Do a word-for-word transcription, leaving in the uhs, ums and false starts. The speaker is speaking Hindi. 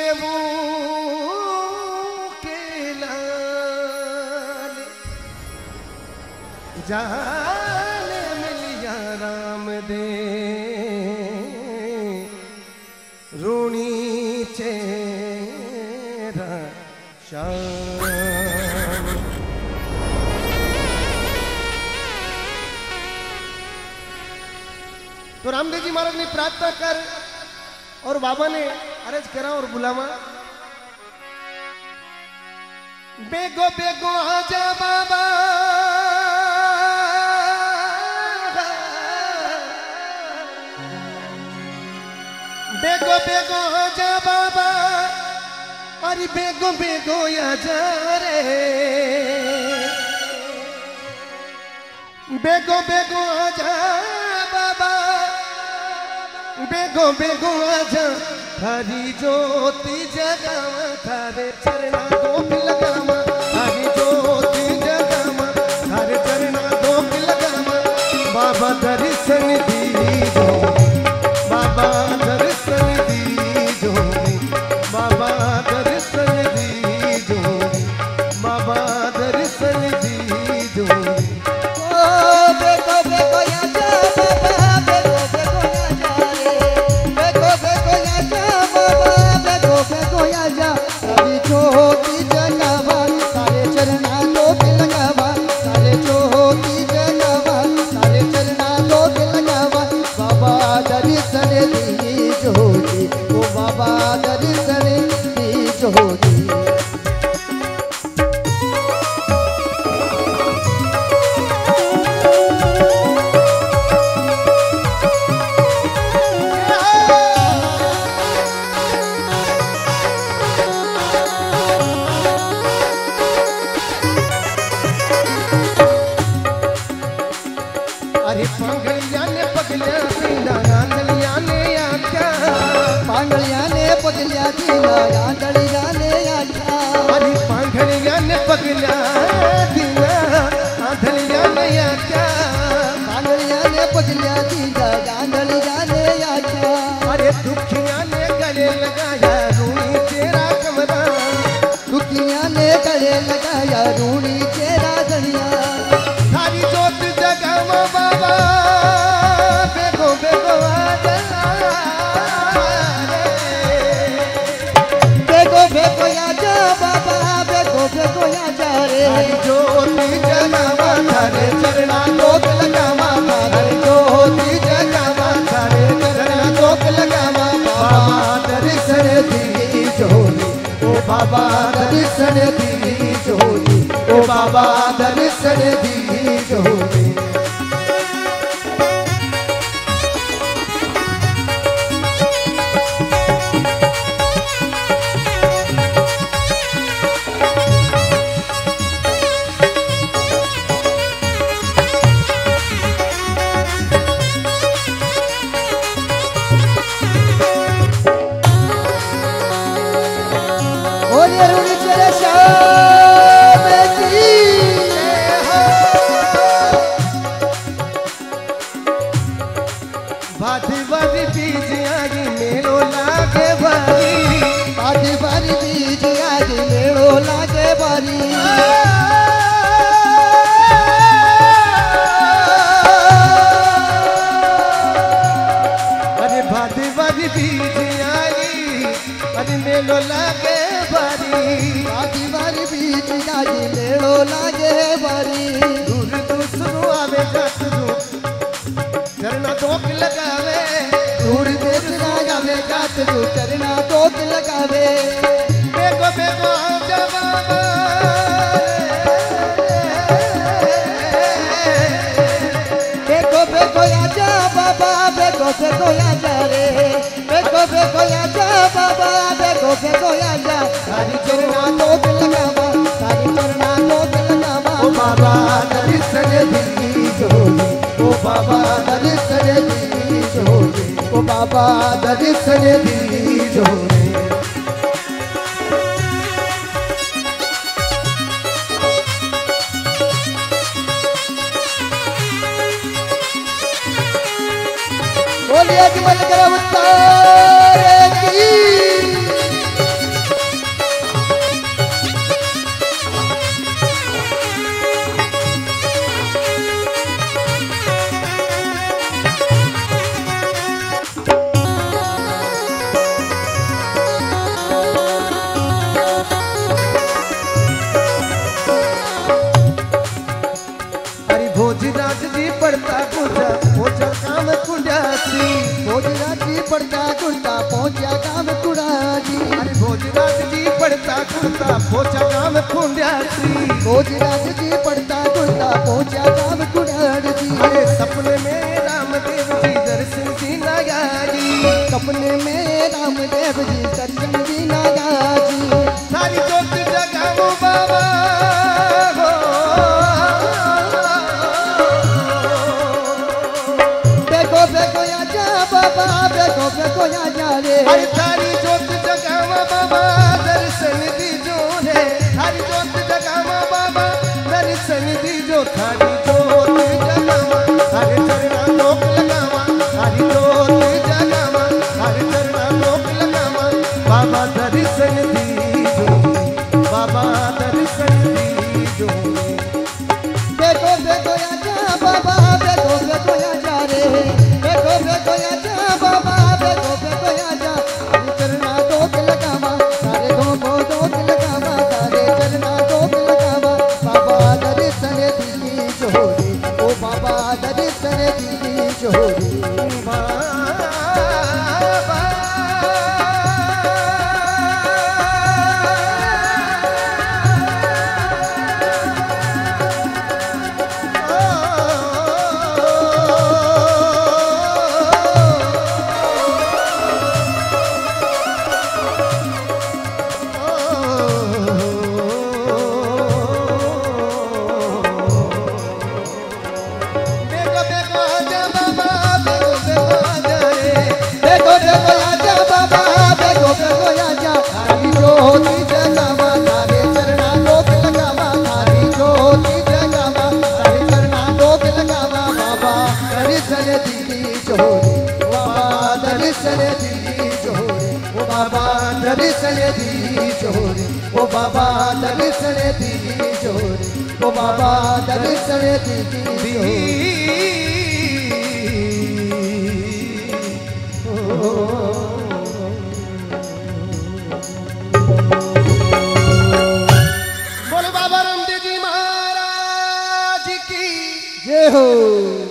देवू के लाल जाने मिलिया राम दे रूणी चेरा शान। तो रामदेव जी महाराज ने प्रार्थना कर और बाबा ने अर्ज करा और बुलावा, बेगो बेगो आजा बाबा, बेगो बेगो आजा बाबा, अरे बेगो बेगो आजा रे, बेगो बेगो आजा बाबा, बेगो बेगो आजा, थारी ज्योति जगावा, थारे चरणा दोख लगावा, थारी ज्योति जगावा, थारे चरणा दोख लगावा, बाबा दर्शन दीजो, बाबा दर्शन दीजो, बाबा दर्शन दीजो, बाबा दर्शन दीजो। ओ बेगो बेगो आजा बाबा, बेगो बेगो आजा रे, बेगो बेगो आजा बाबा, बेगो बेगो आजा, तारी ज्योति जगावा, तारे चरणा दोख लगावा, तारे ज्योति जगावा, तारे चरणा दोख लगावा, बाबा दर्शन दीजो जी, ओ बाबा दर्शन दीजो जी। अरे पांगलिया ने पगलिया दीना, आंधलिया ने आख्या, पांगलिया ने पगलिया दीना, आंधलिया ने आख्या, अरे पांगलिया ने पगलिया दीना, आंधलिया ने आख्या, पांगलिया ने पगलिया दीना, आंधलिया ने आख्या, अरे दुखिया ने गले लगाया रूणी तेरा कमरा, दुखिया ने गले लगाया रूणी चेरा धनिया, थारी ज्योत जगावा बाबा, बेगो बेगो आजा रे, बेगो बेगो आजा बाबा, बेगो बेगो आजा रे, थारी ज्योति जगावा, थारे चरणा दोख लगावा, थारी ज्योति जगावा, थारे चरणा दोख लगावा, बाबा दर्शन दीजो, ओ बाबा दर्शन दीजो, ओ बाबा दर्शन दीजो। बोलिए रूणी चेरा श्याम की भादी भादी बीज आई मेलो लागे बारी, बारी बारी बीज आज मेड़ो लागे बारी, अरे भादी भादी बीज आई, अरे मेलो लागे बारी, बारी बारी बीज आज मेड़ो लागे बारी, दूर दूसरो आवे जात दू, चरणा दोख लगावे, दूर देश लगावे गात जो चरना दोख लगावे, बेगो बेगो आजा बाबा, बेगो बेगो आजा बाबा, बेगो बेगो आजा रे, बेगो बेगो आजा बाबा, बेगो बेगो आजा, थारी चरना चरणा दोख लगावा, तारी चरना दोख लगावा, ओ बाबा दर्शन दीजो, ओ बाबा दर्शन दीजो, ओ बाबा दर्शन दीजो। बोलिए अजमल करा उत्तार की पड़ता कुंजा पोचा काम कुंजासी भोजराज जी पड़ता कुर्ता पहुंचा काम कुड़ाजी अरे भोजराज जी पड़ता कुर्ता पोचा काम कुंजासी भोजराज जी पड़ता कुर्ता पहुंचा काम कुड़ाजी अरे सपने में रामदेव जी दर्शन दी नागाजी सपने में रामदेव जी दर्शन दी नागाजी सारी जोत जगाओ बाबा हो बेगो बेगो आजा बाबा बेगो बेगो आजा रे हर थारी जोत जगावा बाबा दर्शन दीजो रे हरी जोत जगावा बाबा दर्शन दीजो थारी जोत जगावा हरे चरणा लोक लगावा हरी जोत जगावा हरे चरणा लोक लगावा बाबा दर्शन दीजो बाबा दर्शन दीजो बेगो बेगो आजा बाबा बेगो बेगो आजा रे बेगो बेगो आजा बाबा बेगो बेगो आजा हरे चरणा दोक लगावा सारे घोमो दोक लगावा सारे चरणा दोक लगावा बाबा दर्शन दी जोरे ओ बाबा दर्शन दी जोरे बाबा बेगो बेगो आजा बाबा बेगो बेगो आजा रे बेगो बेगो आजा बाबा बेगो बेगो आजा हरी ज्योति जगावा तारे चरणा लोक लगावा हरी ज्योति जगावा तारे चरणा लोक लगावा बाबा दर्शन दी जोरे बाबा दर्शन दी जोरे ओ बाबा दर्शन दी जोरे ओ बाबा दर्शन दी जोरे ओ बाबा दर्शन दी जोरे बोलो बाबा रामदेव जी महाराज की जय हो।